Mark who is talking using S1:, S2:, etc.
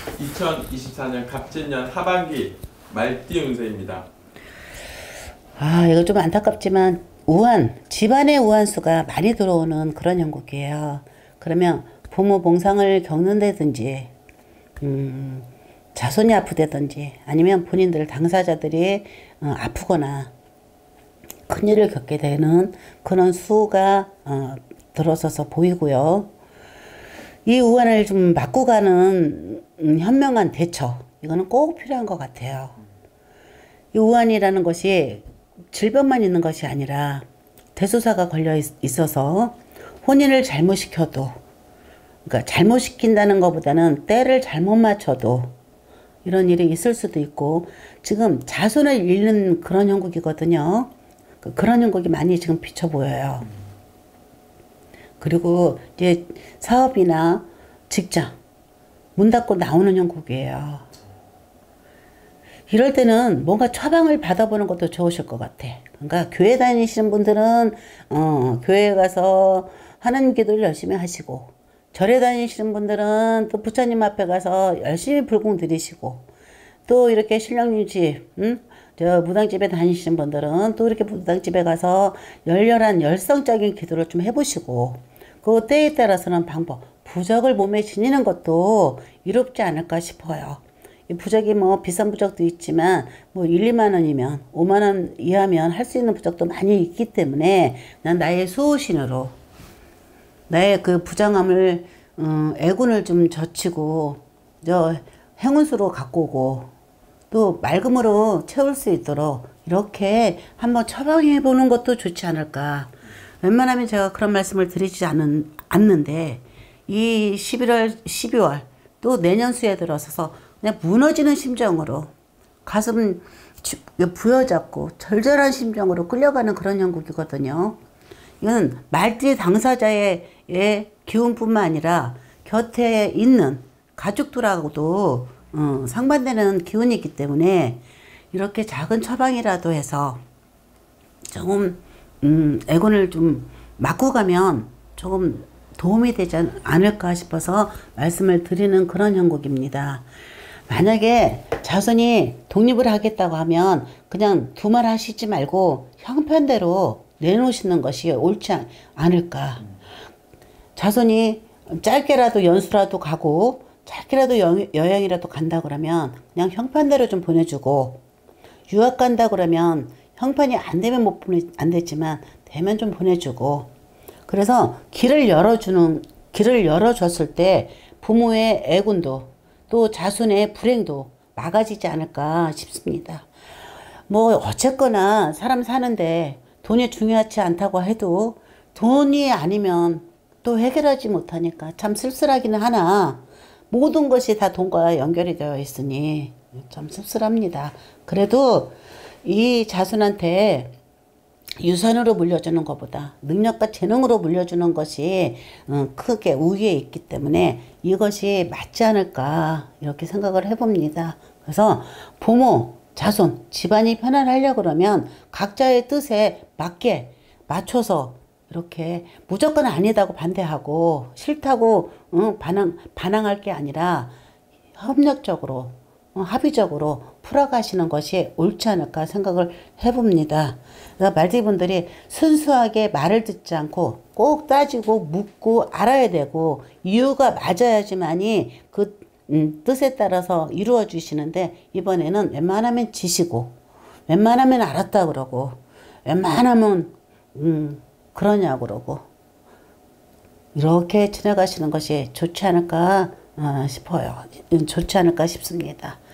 S1: 2024년 갑진년 하반기 말띠 운세입니다.
S2: 아, 이거 좀 안타깝지만 집안의 우한수가 많이 들어오는 그런 형국이에요. 그러면 부모 봉상을 겪는다든지 자손이 아프다든지 아니면 본인들 당사자들이 아프거나 큰일을 겪게 되는 그런 수가 들어서서 보이고요. 이 우한을 좀 막고 가는 현명한 대처, 이거는 꼭 필요한 것 같아요. 이 우한이라는 것이 질병만 있는 것이 아니라 대소사가 걸려 있어서 혼인을 잘못 시켜도, 그러니까 잘못 시킨다는 것보다는 때를 잘못 맞춰도 이런 일이 있을 수도 있고, 지금 자손을 잃는 그런 형국이거든요. 그런 형국이 많이 지금 비쳐 보여요. 그리고 이제 사업이나 직장 문 닫고 나오는 형국이에요. 이럴 때는 뭔가 처방을 받아보는 것도 좋으실 것 같아. 그러니까 교회 다니시는 분들은 교회에 가서 하나님 기도를 열심히 하시고, 절에 다니시는 분들은 또 부처님 앞에 가서 열심히 불공 드리시고, 또 이렇게 신령님 집, 저 무당집에 다니시는 분들은 또 이렇게 무당집에 가서 열렬한 열성적인 기도를 좀 해보시고, 그 때에 따라서는 부적을 몸에 지니는 것도 이롭지 않을까 싶어요. 이 부적이 뭐 비싼 부적도 있지만 뭐 1, 2만 원이면 5만 원 이하면 할 수 있는 부적도 많이 있기 때문에 난 나의 수호신으로 나의 그 부정함을 애군을 좀 젖히고 저 행운수로 갖고 오고 또 맑음으로 채울 수 있도록 이렇게 한번 처방해 보는 것도 좋지 않을까. 웬만하면 제가 그런 말씀을 드리지 않는데 이 11월, 12월 또 내년 수에 들어서서 그냥 무너지는 심정으로 가슴 부여잡고 절절한 심정으로 끌려가는 그런 형국이거든요. 이건 말띠 당사자의 기운뿐만 아니라 곁에 있는 가족들하고도 상반되는 기운이기 때문에 이렇게 작은 처방이라도 해서 조금 애곤을 좀 막고 가면 조금 도움이 되지 않을까 싶어서 말씀을 드리는 그런 형국입니다. 만약에 자손이 독립을 하겠다고 하면 그냥 두말하시지 말고 형편대로 내놓으시는 것이 옳지 않을까. 자손이 짧게라도 연수라도 가고 짧게라도 여행이라도 간다 그러면 그냥 형편대로 좀 보내주고, 유학 간다 그러면 형편이 안 되면 안 되지만 되면 좀 보내주고, 그래서 길을 열어줬을 때 부모의 애군도 또 자손의 불행도 막아지지 않을까 싶습니다. 뭐 어쨌거나 사람 사는데 돈이 중요하지 않다고 해도 돈이 아니면 또 해결하지 못하니까 참 쓸쓸하기는 하나, 모든 것이 다 돈과 연결이 되어 있으니 참 씁쓸합니다. 그래도 이 자손한테 유산으로 물려주는 것보다 능력과 재능으로 물려주는 것이 크게 우위에 있기 때문에 이것이 맞지 않을까 이렇게 생각을 해봅니다. 그래서 부모, 자손, 집안이 편안하려고 그러면 각자의 뜻에 맞게 맞춰서 이렇게 무조건 아니다고 반대하고 싫다고 반항할 게 아니라 협력적으로 합의적으로 풀어가시는 것이 옳지 않을까 생각을 해봅니다. 그러니까 말띠분들이 순수하게 말을 듣지 않고 꼭 따지고 묻고 알아야 되고 이유가 맞아야지만이 그 뜻에 따라서 이루어 주시는데, 이번에는 웬만하면 지시고 웬만하면 알았다 그러고 웬만하면 그러냐 그러고 이렇게 지나가시는 것이 좋지 않을까 싶어요. 좋지 않을까 싶습니다.